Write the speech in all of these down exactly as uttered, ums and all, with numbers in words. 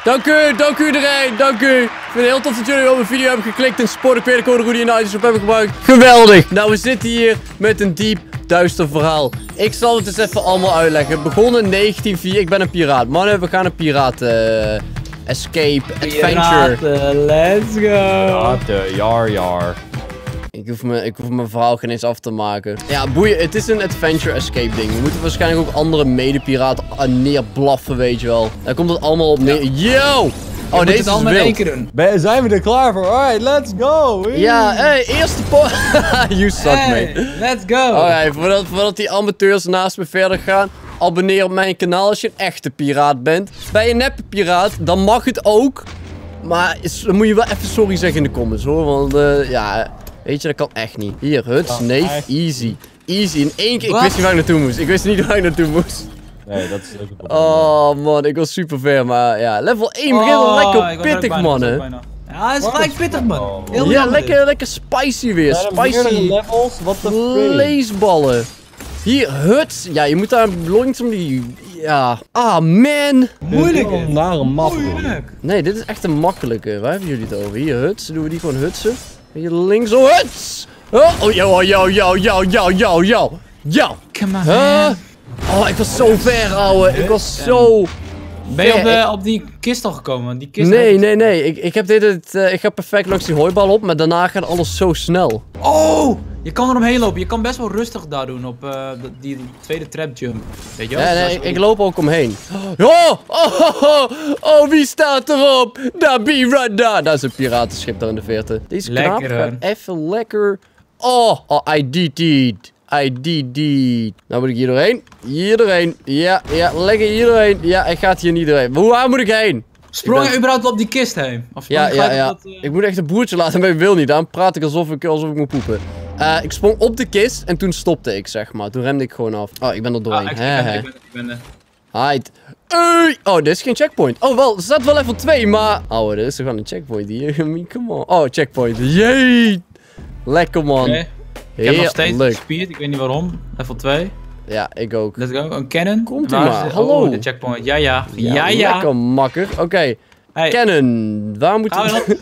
Dank u, dank u iedereen, dank u. Ik vind het heel tof dat jullie op mijn video hebben geklikt en support. Ik weet de code Rudy en Nice op hebben gebruikt. Geweldig. Nou, we zitten hier met een diep, duister verhaal. Ik zal het eens even allemaal uitleggen. Het begon in negentien vier. Ik ben een piraat. Mannen, we gaan een piraat uh, escape adventure. Piraten, let's go. Piraten, jar jar. Ik hoef, me, ik hoef mijn verhaal geen eens af te maken. Ja, boeien. Het is een adventure escape ding. We moeten waarschijnlijk ook andere medepiraten neerblaffen, weet je wel. Daar komt het allemaal op neer. Yo! Oh, je deze het is allemaal in één wild. keer doen. Ben, zijn we er klaar voor? Alright, let's go. Wee. Ja, hey, eerste po... you suck, Hey, mate. let's go. Alright, voordat, voordat die amateurs naast me verder gaan, abonneer op mijn kanaal als je een echte piraat bent. Ben je een neppe piraat, dan mag het ook. Maar is, dan moet je wel even sorry zeggen in de comments, hoor. Want, uh, ja, weet je, dat kan echt niet. Hier, huts, nee, easy. Easy, in één keer. Ik Wat? wist niet waar ik naartoe moest. Ik wist niet waar ik naartoe moest. Nee, dat is ook een probleem. Oh, man, ik was super ver, maar ja. Level één begint al Oh, lekker ik was er ook pittig, bijna, ik was er ook mannen. bijna. Ja, het is gelijk pittig, man. Heel Ja, jammer lekker, dit. lekker spicy weer. Zijn er meerdere Spicy levels? What the freak? vleesballen. Hier, huts. Ja, je moet daar langzaam die... Ja. Ah, man. Moeilijk. Een nare map. Moeilijk. Nee, dit is echt een makkelijke. Waar hebben jullie het over? Hier, huts. Doen we die gewoon hutsen? Hier links. Oh, huts. Oh, oh, yo, yo, yo, yo, yo, yo, yo. Yo. Come on, Huh? man. Oh, ik was zo ver, ouwe. Ik was zo... Ben je op, ver. de, op die kist al gekomen? Die kist Nee, uit- nee, nee. Ik, ik heb dit... Het, uh, ik ga perfect langs die hooibal op, maar daarna gaat alles zo snel. Oh! Je kan er omheen lopen. Je kan best wel rustig daar doen op uh, die, die tweede trap jump. Weet je wel? Nee, nee, Zoals- ik, ik loop ook omheen. Oh, oh, oh, oh, oh, wie staat erop? Daar, be right daar. Dat is een piratenschip daar in de verte. Deze knaap Lekker, gaat hè? even lekker... Oh, oh, I did it. I did it. Nou moet ik hier doorheen. Hier doorheen. Ja, ja, lekker hier doorheen. Ja, ik ga hier niet doorheen. Hoe waar moet ik heen? Sprong Ik je ben- überhaupt op die kist heen? Of sprong Ja, je ja, gelijk ja. op dat, uh, Ik moet echt een broertje laten, maar ik wil niet. Daarom praat ik alsof ik, alsof ik moet poepen. Uh, ik sprong op de kist en toen stopte ik, zeg maar. Toen remde ik gewoon af. Oh, ik ben er doorheen. Ah, ik, ik Hè, ben, hè. ik ben, ik ben, uh, Hide. Ui. Oh, dit is geen checkpoint. Oh, wel, er staat wel level twee, maar... Oh, er is toch gewoon een checkpoint hier. Come on. Oh, checkpoint. Jee. Lekker, man. Oké. Ik heb nog steeds Heerlijk. speed, ik weet niet waarom. Level twee. Ja, ik ook. Let's go. Een cannon. Komt-ie Waar maar. is- Hallo. Oh, de checkpoint. Ja, ja. Ja, ja. Lekker makker. Oké. Okay. Hey. Cannon. Waar moet Hou je het...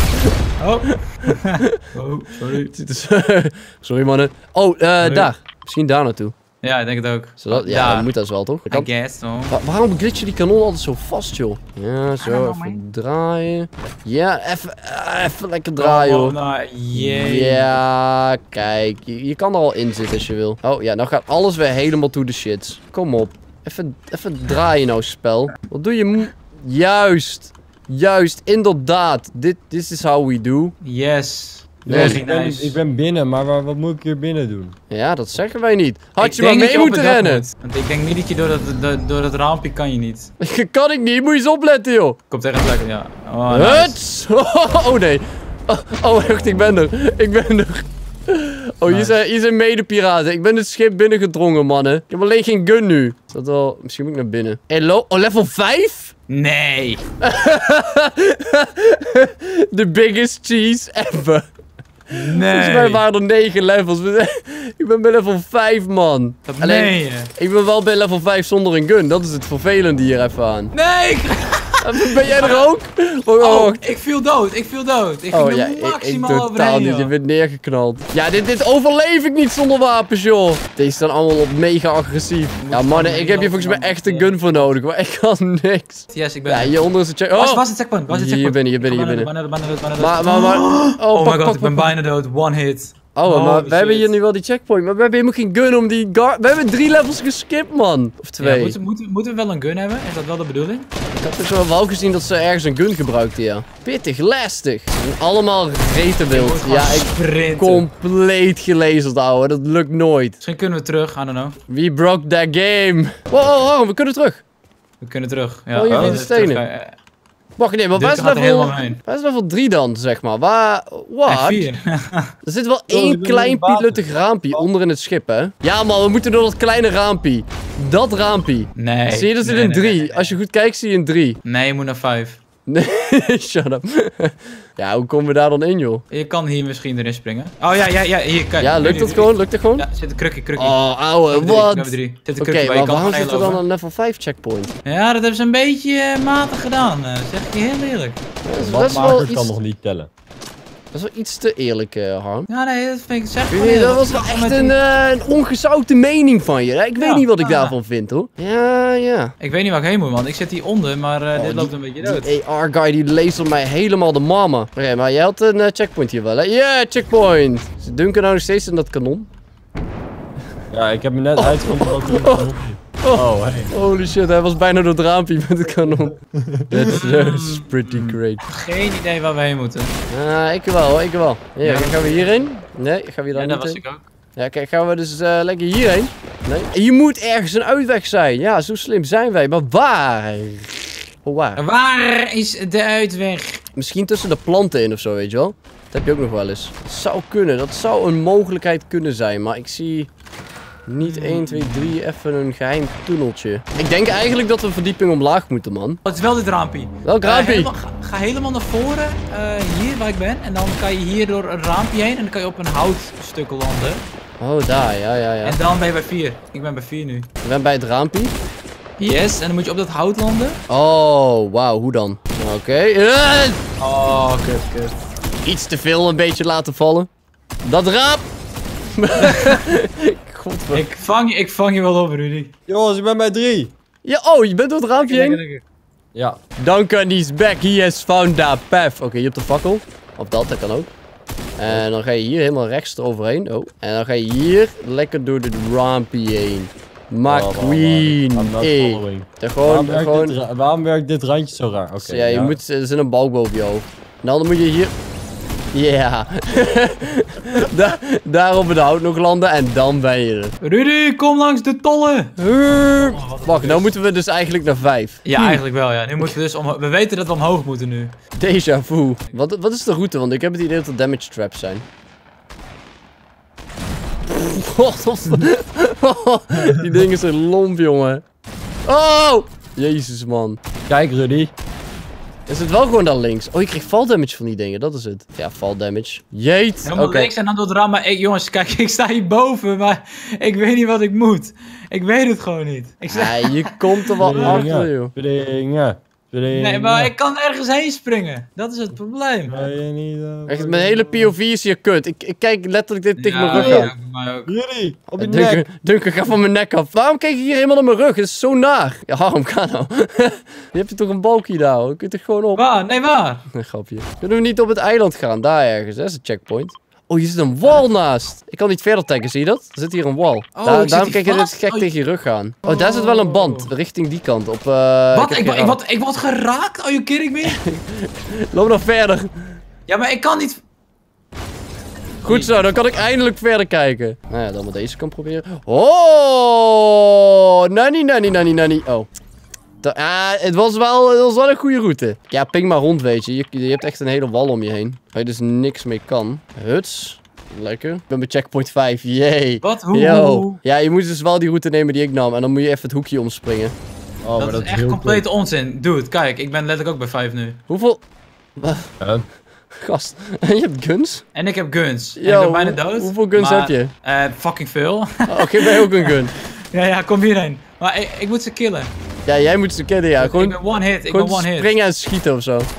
Oh. Oh, sorry. Sorry, mannen. Oh, uh, daar. Misschien daar naartoe. Ja, ik denk het ook. Zodat... Ja, Daar. dat moet dat wel, toch? Dat kan... I guess so. Wa- waarom glitchen die kanon altijd zo vast, joh? Ja, zo, know, even draaien. Ja, even, ah, even lekker draaien, Oh, hoor. nou, jee. Ja, kijk. Je, je kan er al in zitten als je wil. Oh ja, nou gaat alles weer helemaal to the shits. Kom op. Even, even draaien nou, spel. Wat doe je? mo- Juist. Juist, inderdaad. Dit this is how we do. Yes. Nee, Very ik, ben, nice. ik ben binnen, maar waar- wat moet ik hier binnen doen? Ja, dat zeggen wij niet. Had Ik je maar denk dat mee op moeten het dak rennen. moet. Want ik denk niet dat je door dat, door, door dat raampje kan je niet. Kan ik niet, moet je eens opletten, joh. Komt tegen het lekker, ja. Oh, nice. Huts! Oh nee. Oh, oh echt, ik ben er. Ik ben er. Oh, hier Nice. zijn, hier zijn medepiraten. Ik ben het schip binnengedrongen, mannen. Ik heb alleen geen gun nu. Is dat wel... Misschien moet ik naar binnen. Hello? Oh, level vijf? Nee. The biggest cheese ever. Volgens mij Nee. waren er negen levels. We zijn- Ik ben bij level vijf, man. Dat Alleen, meen je. ik ben wel bij level vijf zonder een gun. Dat is het vervelende hier even aan. Nee. ik- Ben jij er ook? Oh, oh, Oh, wacht. ik viel dood. Ik viel dood. Ik Oh ging ja, er ik, ik maximaal totaal overheen, niet. Je joh. bent neergeknald. Ja, dit, dit overleef ik niet zonder wapens, joh. Deze staan allemaal op mega agressief. Ja, mannen, ik heb hier volgens mij echt een gun voor nodig. Maar ik kan niks. Yes, ik ben Ja, er. hieronder is een check. Waar is- Oh! waar is het checkpoint? Waar is het Hier checkpoint? binnen, hier binnen, Ik ga hier bijna binnen. dood, bijna dood, bijna dood. Maar, maar, maar... Oh, Oh pak, my god, pak, ik ben pak. bijna dood. One hit. Oh, maar Holy we hebben shit. hier nu wel die checkpoint. Maar we hebben helemaal geen gun om die guard... We hebben drie levels geskipt, man. Of Ja, twee. moeten, moeten, moeten we wel een gun hebben? Is dat wel de bedoeling? Ik had dus wel wel gezien dat ze ergens een gun gebruikten, ja. Pittig, lastig. En allemaal reten wild. Ja, ik... Sprinten. Compleet gelezerd, ouwe. Dat lukt nooit. Misschien kunnen we terug, I don't know. We broke that game. Wow, wow, wow, we kunnen terug. We kunnen terug. Ja, Oh, je vindt we de stenen. terug, eh, Wacht, nee, maar Dit waar is gaat er level... helemaal heen. Waar is level drie dan, zeg maar? Waar... eh, Wat? vier. Er zit wel Oh, één ik ben klein in de basis. pieluttig raampje onder in het schip, hè? Ja, man, we moeten door dat kleine raampje. Dat raampje. Nee. Zie je, er zit nee, een nee, drie. nee, nee. Als je goed kijkt, zie je een drie. Nee, je moet naar vijf. Nee, shut up. Ja, hoe komen we daar dan in, joh? Je kan hier misschien erin springen. Oh ja, ja, ja, hier, kijk. Ja, lukt dat gewoon? Lukt het gewoon? Ja, zit een krukje, krukje. Oh, ouwe, Nummer drie, wat? nummer drie. Zit een Oké, krukje bij, je maar kan waarom gewoon zit er heel dan over. een level vijf checkpoint? Ja, dat hebben ze een beetje eh, matig gedaan. eh, zeg ik je heel eerlijk. Dat is De best wel mapmaker kan iets, nog niet tellen. dat is wel iets te eerlijk, uh, Harm. Ja, nee, dat vind ik zeg gewoon Nee, heel dat was eerlijk. wel echt Met een, die- eh, een ongezouten mening van je. Hè? Ik weet Ja, niet wat ik ja. daarvan vind, hoor. Ja, ja. Ik weet niet waar ik heen moet, man. Ik zit hieronder, maar uh, Oh, dit die- loopt een beetje dood. Die A R-guy die leest op mij helemaal de mama. Oké, maar jij had een uh, checkpoint hier wel, hè? Ja, checkpoint! Ze dunken nou nog steeds in dat kanon. Ja, ik heb me net uitgevonden dat er een kanon is. Oh, hey. Holy shit, hij was bijna door het raampje met het kanon. That's uh, pretty great. Geen idee waar we heen moeten. Ah, ik wel, hoor, ik wel. Ja, Ja. gaan we hierheen? Nee, gaan we hier dan Ja, niet dat was heen? ik ook. Ja, kijk, gaan we dus uh, lekker hierheen? Nee. Hier moet ergens een uitweg zijn. Ja, zo slim zijn wij. Maar waar? Oh, waar? Waar is de uitweg? Misschien tussen de planten in of zo, weet je wel? Dat heb je ook nog wel eens. Dat zou kunnen. Dat zou een mogelijkheid kunnen zijn. Maar ik zie niet één, twee, drie even een geheim tunneltje. Ik denk eigenlijk dat we een verdieping omlaag moeten, man. Het is wel dit raampje. Welk Eh, raampje? helemaal- ga, ga helemaal naar voren, eh, hier waar ik ben. En dan kan je hier door een raampje heen en dan kan je op een houtstuk landen. Oh, daar. Ja, ja, ja. En dan ben je bij vier. Ik ben bij vier nu. Ik ben bij het raampje. Yes, en dan moet je op dat hout landen. Oh, wauw. Hoe dan? Oké. Eh, Oh, kut, kut. Iets te veel een beetje laten vallen. Dat raap! Godver... Ik vang, je, ik vang je wel op, Rudy. Jongens, ik ben bij drie. Ja, oh, je bent door het raampje Lekker, heen? lekker. Ja. Duncan is back, he has found that path. Oké, je hebt de fakkel. Of dat, dat kan ook. En dan ga je hier helemaal rechts eroverheen. Oh. En dan ga je hier lekker door dit raampje heen. McQueen. I'm not Hey. following. Er Waarom gewoon, werkt, gewoon... dit, ra- waarom werkt dit randje zo raar? Oké. ja, je moet, er zit een balk boven je hoofd. En dan moet je hier... Ja. Daar, daar op het hout nog landen en dan ben je er. Rudy, kom langs de tollen. Hup. Oh, wat een Wacht, nou bus. moeten we dus eigenlijk naar vijf. Ja, eigenlijk wel, ja. Nu moeten we dus omhoog. We weten dat we omhoog moeten nu. Déjà vu. Wat, wat is de route? Want ik heb het idee dat er damage traps zijn. God, wat- die dingen zijn lomp, jongen. Oh! Jezus, man. Kijk, Rudy. Is het wel gewoon daar links? Oh, je krijgt fall damage van die dingen, dat is het. Ja, fall damage. Jeet. Oké. Helemaal links en dan door het raam. Maar ik, jongens, kijk, ik sta hierboven, maar ik weet niet wat ik moet. Ik weet het gewoon niet. Ik sta... Ja, je komt er wel achter, joh. Springen. Springen. Nee, maar ik kan ergens heen springen. Dat is het probleem. Weet je niet, uh, Echt, mijn hele P O V is hier kut. Ik, ik kijk letterlijk dit tegen mijn rug ja, aan. voor mij ook. Rudy, op je Duncan, nek. Duncan, ga van mijn nek af. Waarom kijk je hier helemaal naar mijn rug? Het is zo naar. Ja, Harm, ga nou. Je hebt er toch een balkje daar, hoor. Je kunt er gewoon op. Waar? Nee, waar? Een grapje. Kunnen we niet op het eiland gaan? Daar ergens, hè? Dat is een checkpoint. Oh, hier zit een wal naast. Ik kan niet verder taggen, zie je dat? Er zit hier een wal. Oh, Daar- ik zit daarom hier kijk je dit vast. gek Oh, tegen je rug aan. Oh, daar zit wel een band. Richting die kant. Op, eh, Wat? heb Ik, geen ik, raam. word, ik word geraakt? Are you kidding me? Loop nog verder. Ja, maar ik kan niet... Goed zo, dan kan ik eindelijk verder kijken. Nou ja, dan maar deze kan proberen. Oh, nani, nani, nani, nani. Oh. Da- ah, het was, wel, het was wel een goede route. Ja, ping maar rond, weet je. je. Je hebt echt een hele wal om je heen. Waar je dus niks mee kan. Huts. Lekker. Ik ben bij checkpoint vijf. Yay. Wat? Hoe? Yo. Ja, je moet dus wel die route nemen die ik nam. En dan moet je even het hoekje omspringen. Oh, maar Dat, is echt heel complete onzin. Dude, kijk, ik ben letterlijk ook bij vijf nu. Hoeveel... cool. Huh? Gast. En je hebt guns? En ik heb guns. En Yo, ik ben bijna hoe- dood. hoeveel guns maar, heb je? eh, fucking veel. Oh, geef mij ook een gun. ja, ja, kom hierheen. Maar ik, ik moet ze killen. Ja, jij moet ze kennen, ja. ik Gewoon, ben one hit, ik gewoon ben one hit. springen en schieten of zo.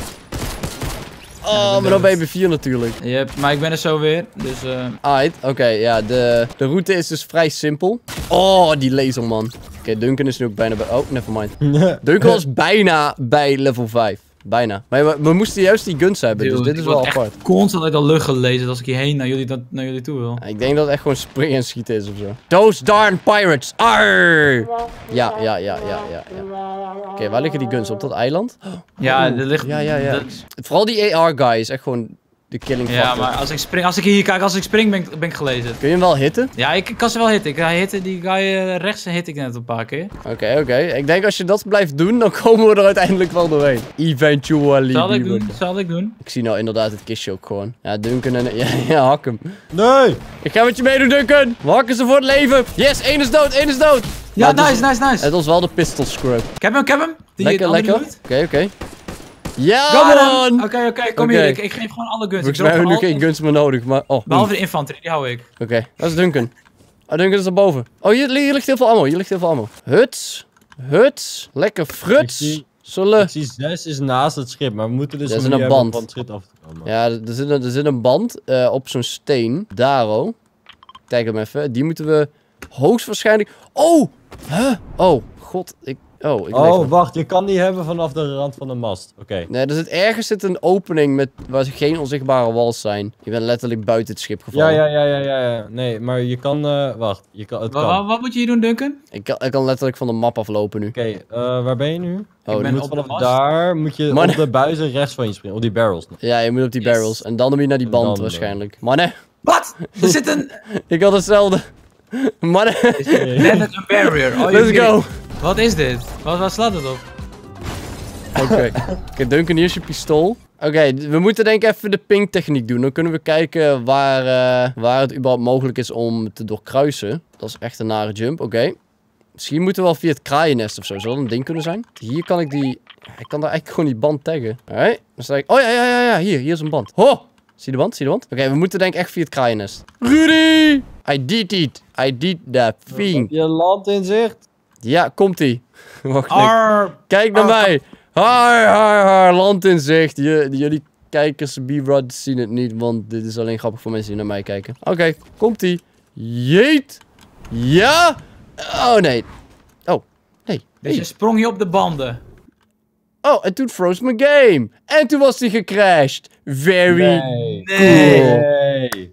Oh, ben maar dan ben je dood. bij vier natuurlijk. Yep, maar ik ben er zo weer, dus eh... Alright, oké, ja, de, de route is dus vrij simpel. Oh, die laserman. Oké, Duncan is nu ook bijna bij... Oh, nevermind. Duncan was bijna bij level vijf. Bijna. Maar we, we moesten juist die guns hebben, dude, dus dit is ik wel word echt apart. constant uit de lucht gelezen als ik hierheen naar jullie, dat, naar jullie toe wil. Ja, ik denk dat het echt gewoon springen en schieten is of zo. Those darn pirates! Arr! Ja, ja, ja, ja, ja. ja. Oké, waar liggen die guns? Op dat eiland? Ja, Oeh, er ligt... Ja, ja, ja. dat- Vooral die A R-guy is echt gewoon de killing ja, factor. maar als ik spring, als ik hier kijk, als ik spring ben ik, ben ik gelezen. Kun je hem wel hitten? Ja, ik, ik kan ze wel hitten. Ik hij hitte die guy eh, rechts hit ik net een paar keer. Oké, oké. Ik denk als je dat blijft doen, dan komen we er uiteindelijk wel doorheen. Eventually. Zal ik we doen, would. zal ik doen. Ik zie nou inderdaad het kistje ook gewoon. Ja, Duncan en... Ja, ja, hak hem. Nee! Ik ga met je meedoen, Duncan. We hakken ze voor het leven. Yes, één is dood, één is dood. Ja, Maar het nice, is- nice, nice. Het was wel de pistol scrub. Ik heb hem, ik heb hem. Die Lekker, andere lekker. doet. Oké, oké. Ja, Got man! him! Oké, oké, kom Oké. hier. Ik, ik geef gewoon alle guns. Volgens Ik mij drop hebben we nu gewoon geen guns meer nodig, maar... Oh, Behalve hm. de infanterie, die hou ik. Oké, dat is Duncan. Oh, Duncan is daarboven. Oh, hier, hier ligt heel veel ammo. Hier ligt heel veel ammo. Huts. Huts. Lekker Ik fruts. zie, Zullen... ik zie zes is naast het schip, maar we moeten dus Dat is een een manier hebben band. om van het schip af te komen. Ja, er zit een, er zit een band uh, op zo'n steen. Daro. Kijk hem even. Die moeten we hoogstwaarschijnlijk... Oh! Huh? Oh, god. Ik... Oh, ik leef Oh, nog. wacht, je kan die hebben vanaf de rand van de mast. Oké. Nee, er zit ergens zit een opening met, waar geen onzichtbare walls zijn. Je bent letterlijk buiten het schip Ja, gevallen. ja, ja, ja, ja, ja. Nee, maar je kan, uh, wacht, je kan, het Wa- kan. wa- Oké, Wat moet je hier doen, Duncan? Ik, kan, ik kan letterlijk van de map aflopen nu. uh, waar ben je nu? Oh, Ik je ben moet- op de Vanaf mast. daar moet je Man. op de buizen rechts van je springen, op die barrels. Ja, je moet op die Yes. barrels. En dan moet je naar die En band dan, uh, waarschijnlijk. Mannen, Wat? Er zit een... ik had hetzelfde. Mannen, Letterlijk een barrier. Oh, let's je- go. Wat is dit? Wat, waar slaat het op? Oké, Oké, Duncan, hier is je pistool. Oké, we moeten denk ik even de ping-techniek doen. Dan kunnen we kijken waar, uh, waar het überhaupt mogelijk is om te doorkruisen. Dat is echt een nare jump, oké. Misschien moeten we wel via het kraaiennest of zo. Zou dat een ding kunnen zijn? Hier kan ik die... Ik kan daar eigenlijk gewoon die band taggen. Alright, dan sta ik... Oh ja, ja, ja, ja. Hier, hier is een band. Ho! Zie je de band? Zie je de band? Oké, we moeten denk ik echt via het kraaiennest. Rudy! I did it. I did that thing. Je land in zicht. Ja, komt-ie. Wacht, nee. Arr! Kijk naar Arr, mij. Har, har, har. Land in zicht. Je, jullie kijkers, B-Rod, zien het niet. Want dit is alleen grappig voor mensen die naar mij kijken. Oké, komt-ie. Jeet. Ja. Oh, nee. Oh, nee. Dus je sprong hier op de banden. Oh, en toen froze mijn game. En toen was hij gecrashed. Very Nee. cool. Nee.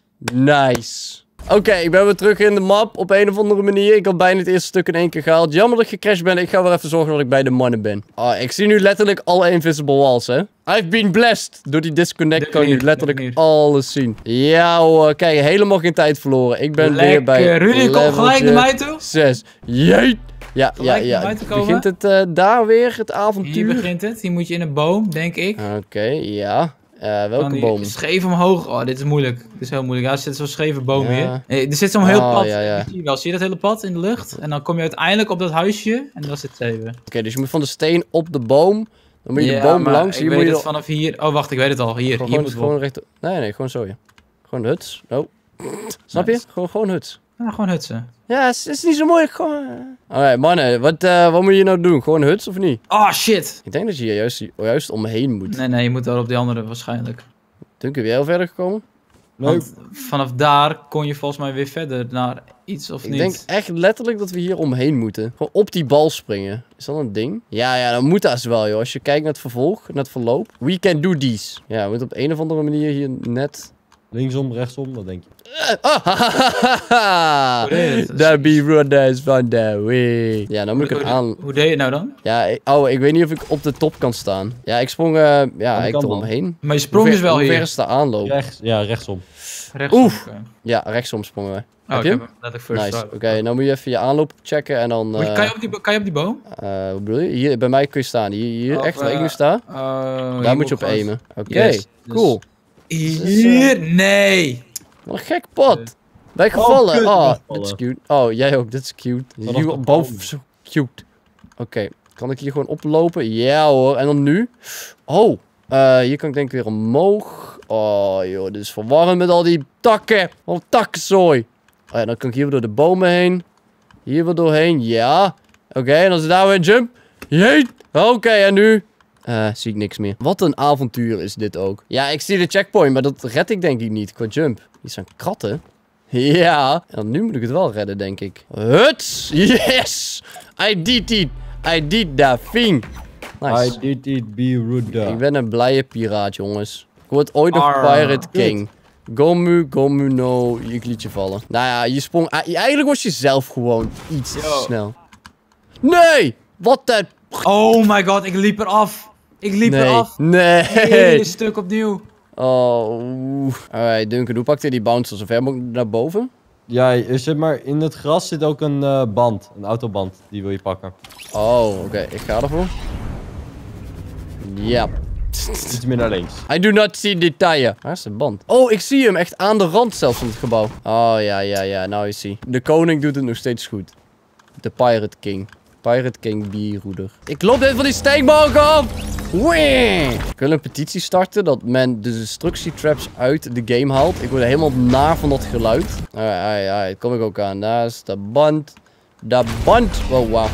Nice. Oké, ik ben weer terug in de map op een of andere manier. Ik had bijna het eerste stuk in één keer gehaald. Jammer dat ik gecrashed ben. Ik ga weer even zorgen dat ik bij de mannen ben. Oh, ik zie nu letterlijk alle invisible walls, hè. I've been blessed. Door die disconnect kan ik nu Definier, letterlijk definier. alles zien. Ja hoor, kijk, helemaal geen tijd verloren. Ik ben weer bij Lekker. Rudy, kom gelijk naar mij toe. zes. Jeet. Ja, ja, Gelijk ja. naar mij te komen. Begint het uh, daar weer, het Hier avontuur? begint het. Hier moet je in een boom, denk ik. Oké, ja. Uh, welke Kan die boom? Scheef omhoog. Oh, dit is moeilijk. Dit is heel moeilijk. Ja, er zit zo'n scheve boom Ja. hier. Nee, er zit zo'n heel Oh, pad. ja, ja. Zie je wel? Zie je dat hele pad in de lucht? En dan kom je uiteindelijk op dat huisje. En dat is het zeven. Oké, dus je moet van de steen op de boom. Dan moet je Ja, de boom maar langs. Ik Hier weet moet je het vanaf hier. Oh, wacht, ik weet het al. Hier, Gewoon, hier gewoon, moet gewoon wel. recht... Nee, nee, gewoon zo, ja. Gewoon de huts. Oh. Snap je? Nice. Gewoon, gewoon huts. Ja, gewoon hutsen. Ja, het is, het is niet zo moeilijk. Gewoon... Alright, mannen. Wat, uh, wat moet je nou doen? Gewoon huts of niet? Oh, shit. Ik denk dat je hier juist, juist omheen moet. Nee, nee, je moet wel op die andere waarschijnlijk. Toen kun je heel verder gekomen. Nee. Want vanaf daar kon je volgens mij weer verder naar iets of Ik niet. denk echt letterlijk dat we hier omheen moeten. Gewoon op die bal springen. Is dat een ding? Ja, ja, dan moet dat wel, joh. Als je kijkt naar het vervolg, naar het verloop. We can do this. Ja, we moeten op een of andere manier hier net... Linksom, rechtsom, wat denk je? Oh, hahaha. Hoe deed je het? Daar be runners van de way. Ja, dan moet ik Hoe, het hoe, aan... hoe deed je het nou dan? Ja, ik- oh, ik weet niet of ik op de top kan staan. Ja, ik sprong uh, ja, kan ik dan. eromheen. Maar je sprong Hoe dus ver- wel hoe ver hier. is de aanloop? Rechts, ja, rechtsom. Rechtsom. Oef. Oké. Ja, rechtsom sprongen we. Oh, Heb ik je heb hem? hem letterlijk first Nice. try. Oké, dan moet je even je aanloop checken en dan... Moet je- eh, Kan je, op die, bo- kan je op die boom? eh, wat bedoel je? Hier, bij mij kun je staan. Hier, hier Of, echt waar ik eh, nu sta. Oh, Daar moet je op aimen. Oké, Yes, dus- cool. Hier? Nee. Wat een gek pad. Ben ik Oh, gevallen? kut, ik Oh, ben dit gevallen. is cute. Oh, jij ook. Dit is cute. Vanaf Hier de boven, boom. zo cute. Oké, kan ik hier gewoon oplopen? Ja hoor. En dan nu? Oh, eh, hier kan ik denk ik weer omhoog. Oh joh, dit is verwarrend met al die takken. Al takkenzooi. Oh ja, dan kan ik hier weer door de bomen heen. Hier weer doorheen, ja. Oké, en dan is daar weer een jump. Jeet. Oké, en nu? Eh, zie ik niks meer. Wat een avontuur is dit ook. Ja, ik zie de checkpoint, maar dat red ik denk ik niet qua jump. Hier zijn kratten. Ja. En dan nu moet ik het wel redden, denk ik. Huts. Yes. I did it. I did that thing. Nice. I did it, be rude. Ik ben een blije piraat, jongens. Ik word ooit nog Arr. Pirate King. Gomu, Gomu no. Ik liet je vallen. Nou ja, je sprong... Eigenlijk was je zelf gewoon iets te Yo. snel. Nee! Wat de... Oh my god, ik liep eraf. Ik liep Nee. eraf. Nee. Hele stuk opnieuw. Oh. oeh. Alright, Duncan, hoe pakte je die bouncer? Zo ver mogelijk naar boven? Ja, je zit maar in het gras zit ook een eh, band, een autoband, die wil je pakken. Oh, oké. Ik ga ervoor. Ja. Iets meer naar links. I do not see the tire. Waar is de band? Oh, ik zie hem echt aan de rand zelfs van het gebouw. Oh, ja, ja, ja. Nou, je ziet. De koning doet het nog steeds goed. De Pirate King. Pirate King bierroeder. Ik loop net van die steekbalk af. Wee! Ik wil een petitie starten dat men de destructietraps uit de game haalt. Ik word helemaal naar van dat geluid. Alright, alright, alright. Kom ik ook aan. Daar is de band. De band. Wow, wauw.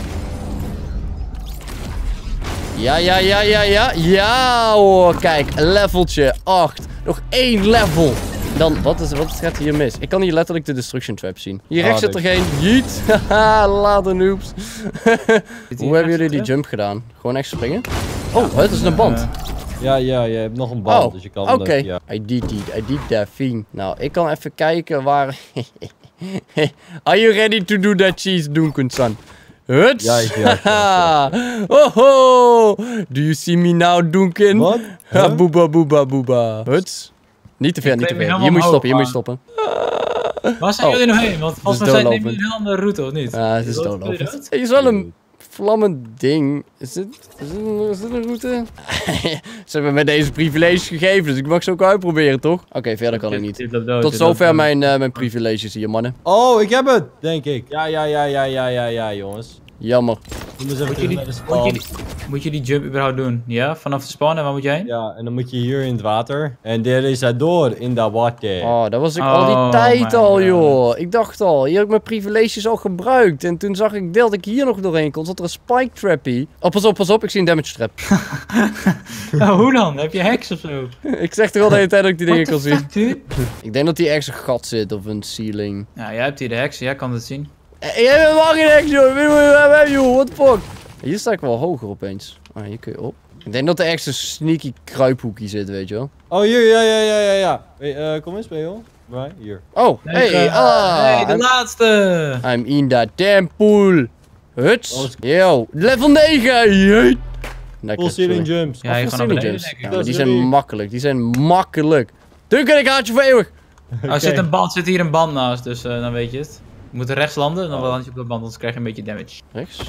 Ja, ja, ja, ja, ja. Ja hoor, kijk. Leveltje acht. Nog één level. Dan, wat, is, wat gaat hier mis? Ik kan hier letterlijk de destruction trap zien. Hier rechts zit er geen. Jeet. Haha, later noobs. Hoe hebben jullie die jump gedaan? Gewoon echt springen? Oh, het is een band. Ja, ja, je hebt nog een band, Oh, dus je kan... oké. Okay. Ja. I did it, I did that thing. Nou, ik kan even kijken waar... Are you ready to do that cheese, Duncan, son? Huts! Ja, ja, ja, ja. Oh, ho! Do you see me now, Duncan? Wat? Ha, boeba, boeba, boeba. Huts. Niet te ver, niet te ver. Hier moet je stoppen, hier moet je stoppen. Waar zijn Oh. jullie nog heen? Want volgens mij zijn jullie een heel andere route, of niet? Ja, het is doodlopend. Het is wel een vlammend ding. Is dit, is dit, een, is dit een route? Ze hebben me deze privileges gegeven, dus ik mag ze ook uitproberen, toch? Oké, okay, verder kan ik niet. Tot zover mijn, uh, mijn privileges hier, mannen. Oh, ik heb het, denk ik. Ja, ja, ja, ja, ja, ja, ja, jongens. Jammer. Moet je, moet, je die, moet, je die, moet je die jump überhaupt doen? Ja, vanaf de spawn en waar moet jij heen? Ja, en dan moet je hier in het water. En daar is hij door in dat water. Oh, dat was ik oh, al die tijd al, God. joh. Ik dacht al, hier heb ik mijn privileges al gebruikt. En toen zag ik dat ik hier nog doorheen kon. Zat er een spike trappie. Oh, pas op, pas op. Ik zie een damage trap. Nou, hoe dan? Heb je hacks of zo? Ik zeg toch al de hele tijd dat ik die dingen kan zien. Fuck, dude? Ik denk dat hier ergens een gat zit of een ceiling. Ja, jij hebt hier de hacks, jij kan het zien. Hey, jij bent wel geen heks, joh. Ik weet niet waar wij, joh. What the fuck? Hier sta ik wel hoger opeens. Ah, hier kun je op. Ik denk dat er ergens een sneaky kruiphoekje zit, weet je wel. Oh, hier, ja, ja, ja, ja, ja. Hey, uh, kom eens bij joh. Waar? Hier. Oh, hey, hey, ah. hey, de I'm, laatste! I'm in that damn pool. Huts. Yo, level negen. Jeet. Full ceiling jumps. Ja, je Oh, gaat full naar ceiling beneden, jumps. denk ik. Ja, maar Dat die is zijn jullie. makkelijk. Die zijn makkelijk. Duncan, ik haat je voor eeuwig. Oh, er zit een band, zit hier een band naast, dus uh, dan weet je het. Je moet rechts landen, dan land je op de band, anders krijg je een beetje damage. Rechts?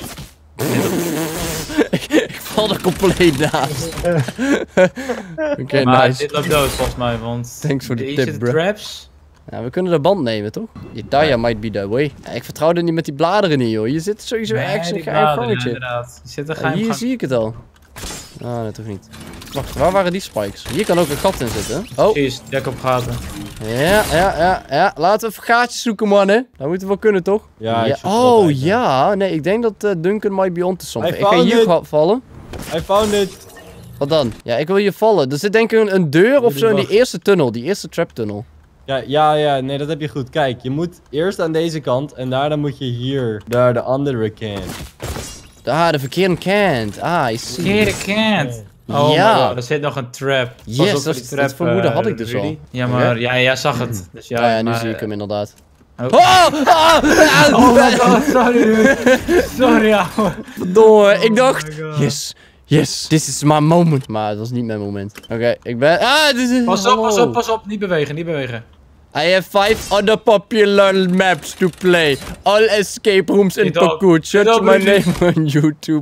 ik, ik val er compleet naast. Oké, okay, maar nice. dit loopt dood volgens mij, want Thanks voor de hier tip, zitten bro. traps. Ja, we kunnen de band nemen, toch? Italia might be the way. Ja, ik vertrouw er niet met die bladeren in, joh. Hier zit sowieso Nee, ergens een die geheim bladeren, gangetje. inderdaad. Die zitten Ja, geheim hier gang. zie ik het al. Ah, nee, toch niet. Wacht, waar waren die spikes? Hier kan ook een gat in zitten. Oh, Precies, dek op gaten. ja, ja, ja, ja. Laten we even gaatjes zoeken, mannen. Dat moeten we wel kunnen, toch? Ja, ik zoek er Oh, altijd, ja. Nee, ik denk dat uh, Duncan might be onto something. I Ik ga found hier it. ga- vallen. I found it. Wat dan? Ja, ik wil hier vallen. Er zit denk ik een, een deur of die zo in die wacht. eerste tunnel. Die eerste trap tunnel. Ja, ja, ja, nee, dat heb je goed. Kijk, je moet eerst aan deze kant en daarna moet je hier naar de andere kant. Ah, de verkeerde kant. Ah, I see. Verkeerde kant. Oh Ja. my god, er zit nog een trap. Pas Yes, op voor dat- die dat trap, vermoeden eh, had ik dus Rudy. al. Ja, maar ja, jij zag het. Dus ja, Ah, ja, nu maar, zie ik hem inderdaad. Oh, Oh! Ah! oh my god, sorry dude. Sorry, ouwe. Verdomme, ik dacht... my God. Yes, yes, this is my moment. Maar het was niet mijn moment. Oké, ik ben... Ah, dit is... Pas op, pas hallo. op, pas op. Niet bewegen, niet bewegen. I have five other popular maps to play. All escape rooms in Niet op. Pakut. Search Niet op, my Rudy. name on YouTube.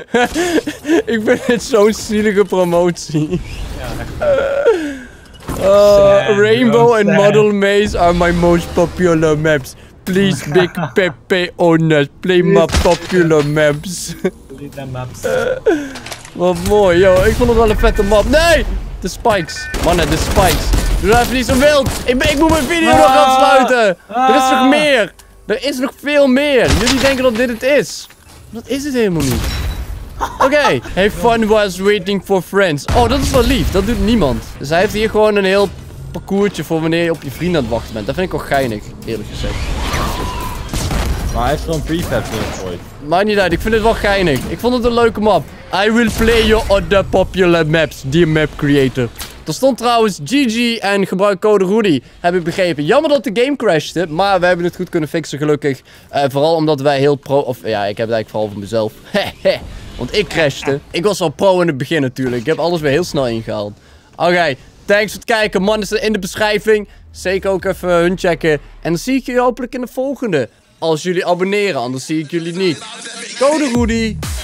Ik vind het zo'n zielige promotie. Ja, echt. Uh, Sad, Rainbow bro, and sad. Model Maze are my most popular maps. Please, Big Pepe owners, play my popular maps. Delete the maps. Wat mooi, yo. Ik vond het wel een vette map. Nee! De spikes. Mannen, de spikes. Doe nou even niet zo wild. Ik, ben, ik moet mijn video nog Ah. afsluiten. Er is nog Ah. meer. Er is nog veel meer. Jullie denken dat dit het is. Dat is het helemaal niet. Oké. Okay. Hey, fun was waiting for friends. Oh, dat is wel lief. Dat doet niemand. Dus hij heeft hier gewoon een heel parcoursje voor wanneer je op je vrienden aan het wachten bent. Dat vind ik wel geinig, eerlijk gezegd. Maar hij heeft gewoon prefabs neergegooid. Maakt niet uit, ik vind het wel geinig. Ik vond het een leuke map. I will play your other popular maps, dear map creator. Er stond trouwens G G en gebruik code Rudy, heb ik begrepen. Jammer dat de game crashte, maar we hebben het goed kunnen fixen gelukkig. Uh, vooral omdat wij heel pro... Of ja, ik heb het eigenlijk vooral voor mezelf. Want ik crashte. Ik was al pro in het begin natuurlijk. Ik heb alles weer heel snel ingehaald. Oké, okay, thanks voor het kijken. Man, is er in de beschrijving. Zeker ook even hun checken. En dan zie ik jullie hopelijk in de volgende. Als jullie abonneren, anders zie ik jullie niet. Code Rudy.